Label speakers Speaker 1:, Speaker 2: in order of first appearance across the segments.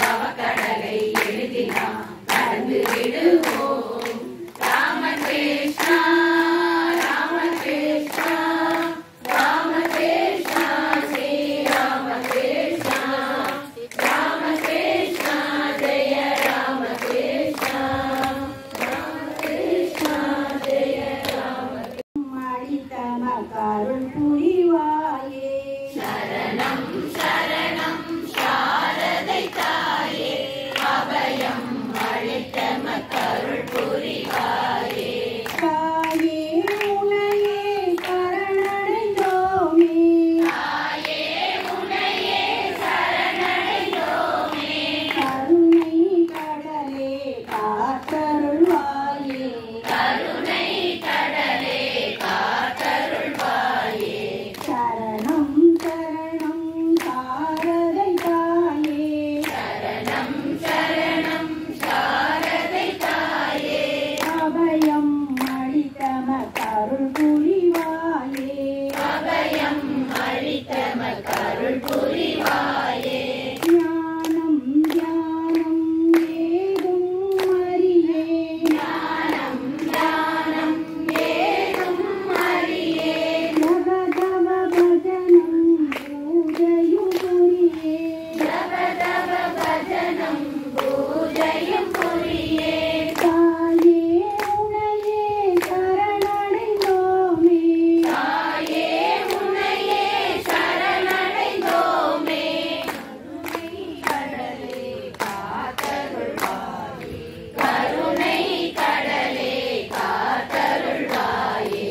Speaker 1: பவக்கடலை எழுதினான் கடந்து விடுவோம். ராமகிருஷ்ணா ராமகிருஷ்ணா ராமகிருஷ்ணா ஸ்ரீ ராமகிருஷ்ணா ராமகிருஷ்ணா ஜெய ராமகிருஷ்ணா ராமகிருஷ்ணா ஜெய ராமகிருஷ்ணா. அளித்தமக்கருள் புரிவாயே சரணம் சரணம் சாரதை தாயே அபயம் அளித்தமக்கருள் புரிவாயே. தாயே உனையே சரணடைந்தோமே தாயே உனையே சரணடைந்தோமே கருணை கடலே காத்தருள்வாயே கருணை கடலே காத்தருள்வாயே. சரணம் சரணம் சாரதை தாயே சரணம் சரணம் சாரதை தாயே அபயம் அளித்தமக்கருள் புரிவாயே அபயம் அளித்தமக்கருள் புரிவாயே. ஞானம் ஞானம் ஏதும் அறியே ஞானம் ஞானம் ஏதும் அறியே ஜபதவ பஜனம் பூஜையும் புரியே ஜபதவ பஜனம் பூஜையும் புரியே. தாயே உனையே சரணடைந்தோமே தாயே உனையே சரணடைந்தோமே கருணை கடலே காத்தருள்வாயே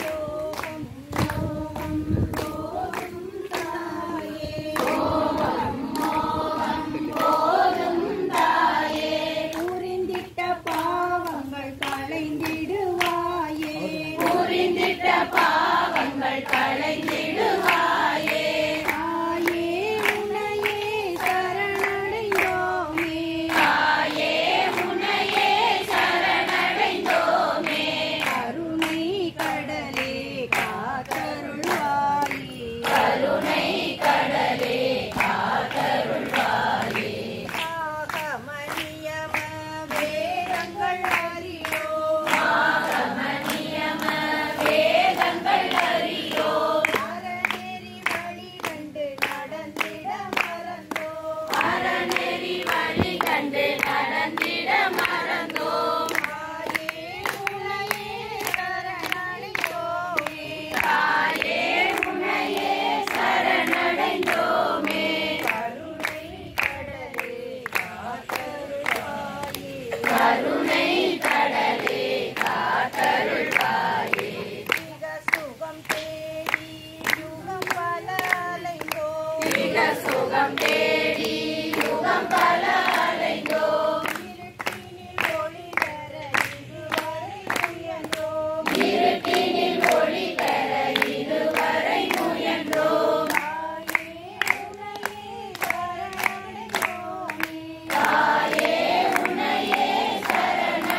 Speaker 1: போதும் தாயே
Speaker 2: புரிந்திட்ட பாவங்கள் களைந்திடுவாயே
Speaker 1: புரிந்திட்ட பாவங்கள் களைந்திடுவாயே.
Speaker 2: தாயே உனையே சரணடைந்தோமே
Speaker 1: தாயே உனையே சரணடைந்தோமே
Speaker 2: கருணை கடலே காத்தருள்வாயே
Speaker 1: கருணை கடலே காத்தருள்வாயே.
Speaker 2: ஆகமனியம வேதங்கள் அறியோ
Speaker 1: ஆகமநியம வேதங்கள் அறியோ
Speaker 2: அறநெறி வழி கண்டு நடந்திட மறந்தோ
Speaker 1: அறநெறி வழி கண்டு நடந்திட மறந்தோம்.
Speaker 2: தாயே உனையே சரணடைந்தோமே
Speaker 1: தாயே உனையே சரணடைந்தோமே
Speaker 2: கருணை கடலே காத்தருள்வாயே
Speaker 1: கருணை கடலே காத்தருள்வாயே.
Speaker 2: மிக சுகம் தேடி யுகம் பல அலைந்தோம்
Speaker 1: மிக சுகம் தேடி யுகம் பல அலைந்தோம்
Speaker 2: இருட்டினில் ஒளி தர இதுவரை முயன்றோம்
Speaker 1: இருட்டினில் ஒளி பெற இதுவரை முயன்றோம்.
Speaker 2: தாயே உனையே சரணடைந்தோமே
Speaker 1: தாயே உனையே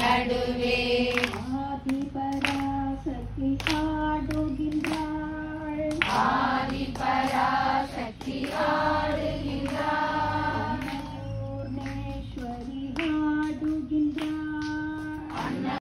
Speaker 1: நடுவே